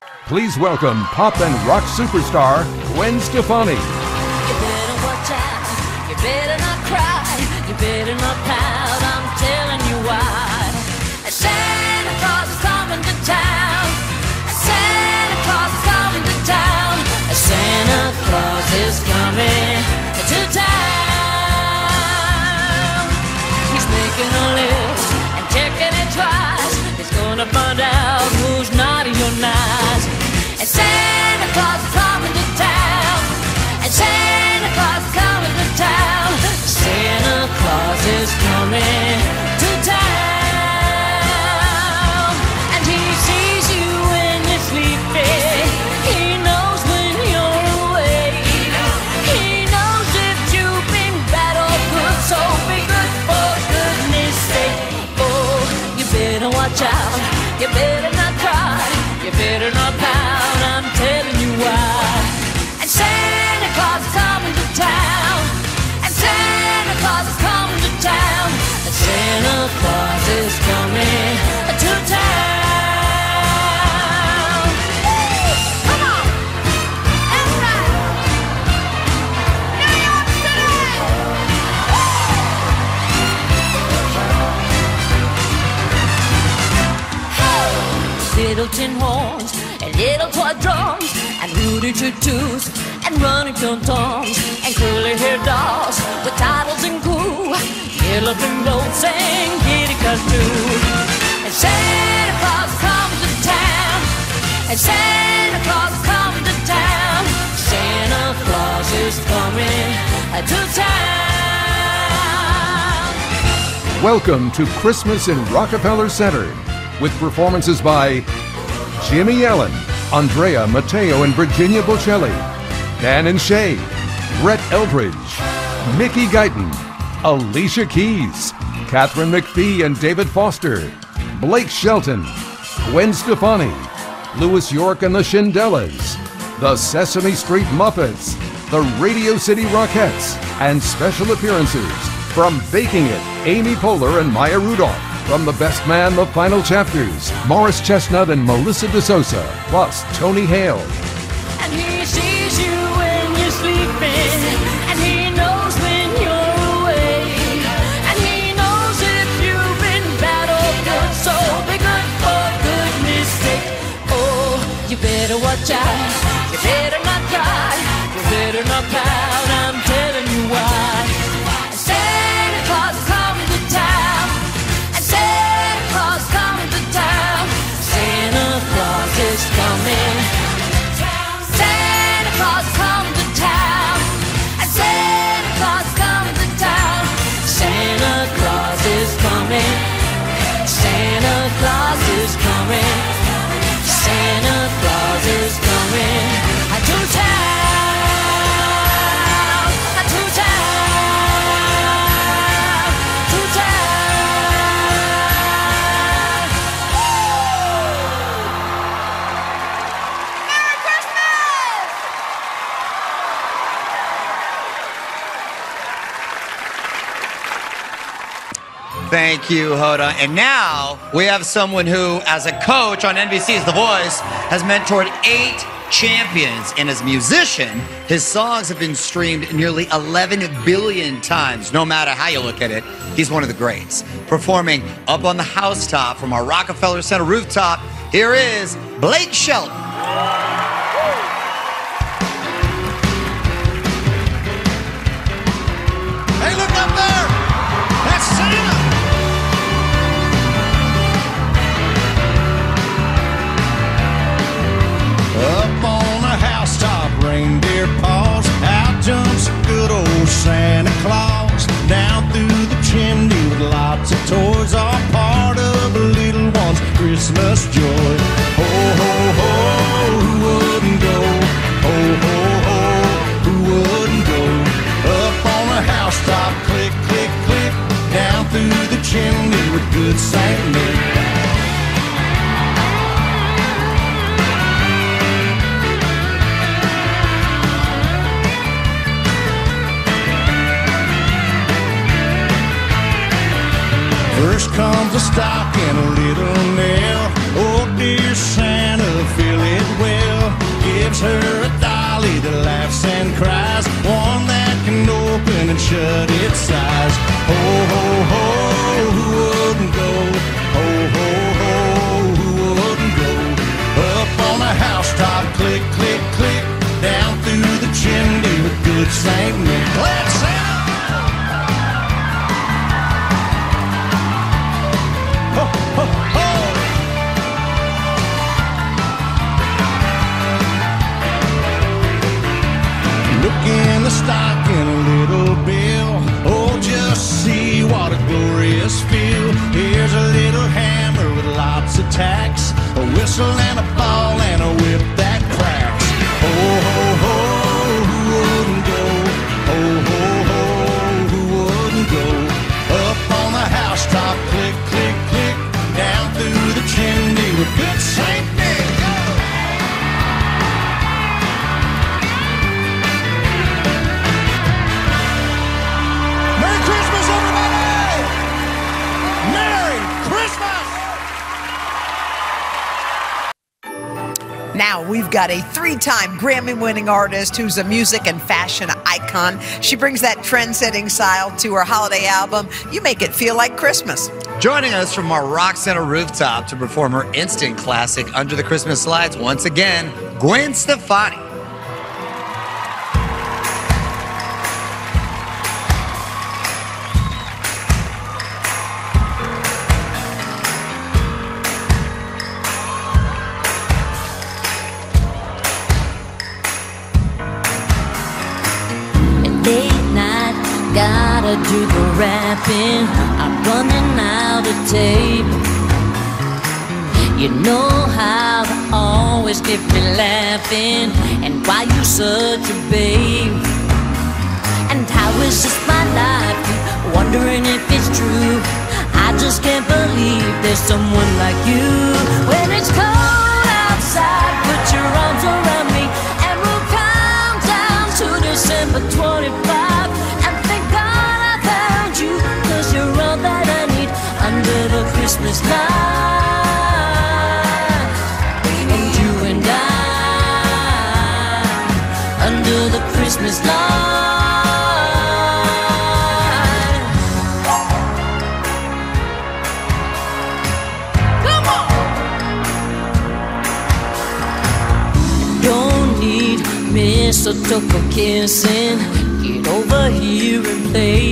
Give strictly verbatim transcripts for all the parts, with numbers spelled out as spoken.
Please welcome pop and rock superstar Gwen Stefani. You better watch out, you better not cry, you better not pout, I'm telling you why. Santa Claus is coming to town, Santa Claus is coming to town, Santa Claus is coming to town. He's making a list and checking it twice, he's gonna find out who's naughty or nice. And Santa Claus is coming to town, and Santa Claus is coming to town, Santa Claus is coming to town. And he sees you when you're sleeping, he knows when you're awake, he knows if you've been bad or good, so be good for goodness sake. Oh, you better watch out, you better not cry, you better not pout, I'm telling you why. And Santa Claus is coming to town, and Santa Claus is coming to town, and Santa Claus is coming to town. Woo! Come on! Everybody! New York City! Little tin horns and little toy drums and rooty toot-toots and running tom-toms and curly-haired dolls with titles and goo, yellow and gold sing giddy-cuz too. And Santa Claus is coming to town, and Santa Claus is coming to town, Santa Claus is coming to town. Welcome to Christmas in Rockefeller Center, with performances by Jimmy Allen, Andrea Matteo and Virginia Bocelli, Dan and Shay, Brett Eldridge, Mickey Guyton, Alicia Keys, Catherine McPhee and David Foster, Blake Shelton, Gwen Stefani, Louis York and the Shindellas, the Sesame Street Muppets, the Radio City Rockettes, and special appearances from Baking It, Amy Poehler and Maya Rudolph. From The Best Man, The Final Chapters, Morris Chestnut and Melissa DeSosa, plus Tony Hale. And he sees you when you're sleeping, and he knows when you're awake, and he knows if you've been bad or good, so be good for goodness sake. Oh, you better watch out, you better not cry, you better not pout, I'm telling you why. Santa Claus is coming to town, Santa Claus is coming to town, Santa Claus is coming. Santa Claus is coming to town, and Santa Claus is coming to town, Santa Claus is coming. Santa Claus is coming. Santa Claus is coming to town, to town, to town. Merry Christmas! Thank you, Hoda. And now we have someone who, as a coach on N B C's The Voice, has mentored eight champions. And as a musician, his songs have been streamed nearly eleven billion times. No matter how you look at it, he's one of the greats. Performing up on the housetop from our Rockefeller Center rooftop, here is Blake Shelton. Hey, look up there! That's Santa! Up on the housetop, reindeer paws, out jumps good old Santa Claus. Down through the chimney with lots of toys, all part of a little one's Christmas joy. Ho, ho, ho, who wouldn't go? Ho, ho, ho, who wouldn't go? Up on the housetop, click, click, click, down through the chimney with good Saint Nick. First comes a stocking, a little nail. Oh, dear Santa, fill it well. the housetop, click, click, click, down through the chimney with good Saint Nick. Let's sing. Ho, ho, ho. Look in the stocking, a little bill. Oh, just see what a glorious feel. Here's a little hammer with lots of tacks, a whistle and a ball and a whip that cracks. Ho, ho, ho, who wouldn't go? Ho, ho, ho, who wouldn't go? Up on the housetop, click, click, click, down through the chimney with good Saint Nick. Merry Christmas, everybody! Merry Christmas! Now we've got a three-time Grammy-winning artist who's a music and fashion icon. She brings that trend-setting style to her holiday album, You Make It Feel Like Christmas. Joining us from our Rock Center rooftop to perform her instant classic, Under the Christmas Lights, once again, Gwen Stefani. Gotta do the rapping, I'm running out of tape. You know how to always get me laughing, and why you such a babe. And how is this my life? Wondering if it's true. I just can't believe there's someone like you. When it's cold outside, put your arms around me, and we'll count down to December twenty-fifth. Under the Christmas light, and you and I, under the Christmas light. Come on! Don't need mistletoe for kissing. Get over here and play.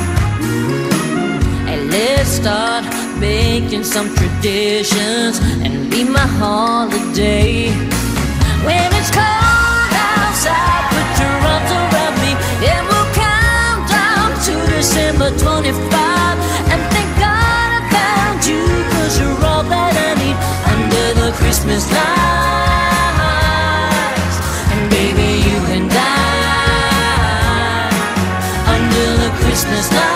Let's start making some traditions and be my holiday. When it's cold outside, put your arms around me, and we'll count down to December twenty-fifth. And thank God I found you, 'cause you're all that I need under the Christmas lights. And baby, you and I, under the Christmas lights.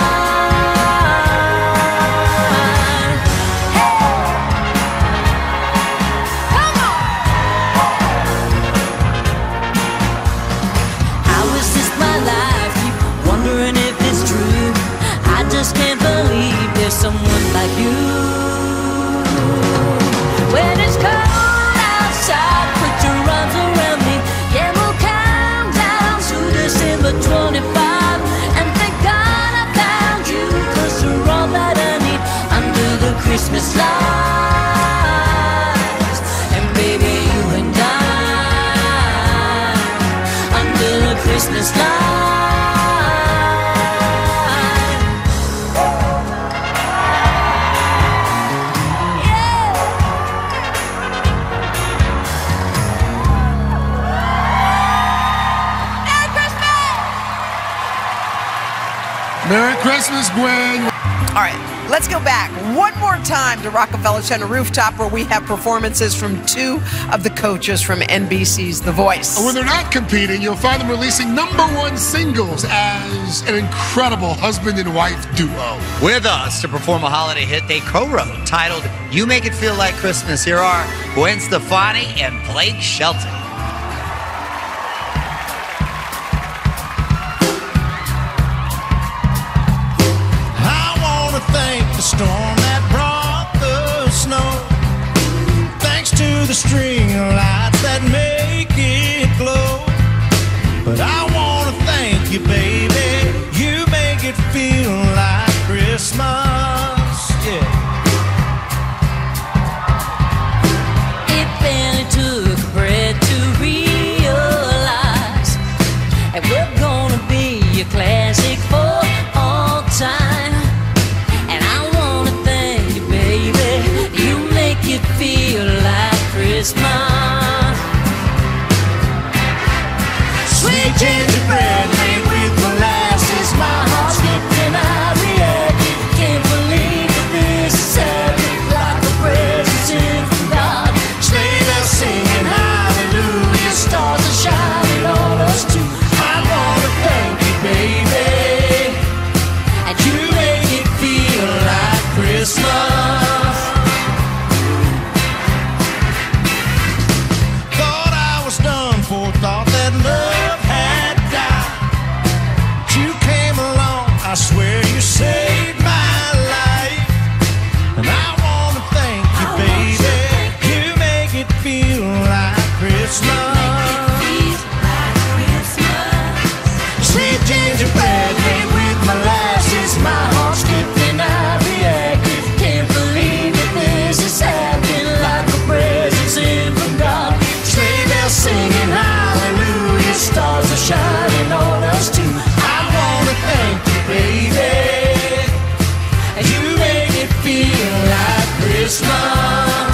Someone like you. When it's cold outside, put your arms around me, yeah, we'll count down to December twenty-fifth. And thank God I found you, 'cause you're all that I need under the Christmas lights. And baby, you and I, under the Christmas lights. Merry Christmas, Gwen. All right, let's go back one more time to Rockefeller Center rooftop, where we have performances from two of the coaches from N B C's The Voice. And when they're not competing, you'll find them releasing number one singles as an incredible husband and wife duo. With us to perform a holiday hit they co-wrote titled You Make It Feel Like Christmas, here are Gwen Stefani and Blake Shelton. The storm that brought the snow, thanks to the string of lights that make it glow. But I want to thank you, baby, you make it feel like Christmas, yeah. It barely took a gingerbread made with molasses. My heart skipped and I reacted. Can't believe that this is happening. Like a presence in from God. Sleigh bells singing hallelujah. Stars are shining on us too. I wanna thank you, baby, and you make it feel like Christmas. Thought I was done for, thought that love had died. But you came along, I swear you saved my life. And I wanna thank you, baby, you make it feel like Christmas. Sweet gingerbread made with molasses. My heart skipped and I reacted. Can't believe that this is happening. Like a presence in from God. Sleigh bells singing hallelujah. Stars are shining on us too. I wanna thank you, baby, and you make it feel like Christmas.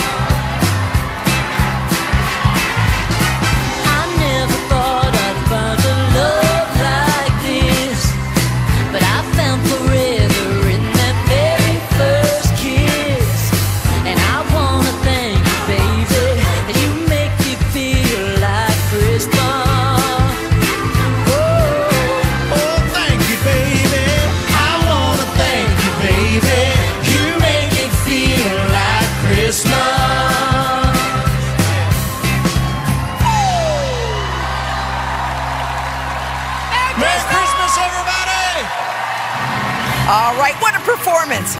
I never thought I'd find a love like this, but I found forever in that very first kiss. And I wanna thank you, baby, and you make me feel like Christmas. Oh, thank you, baby. I wanna thank you, baby. You make it feel like Christmas. Merry Christmas, everybody! All right, what a performance.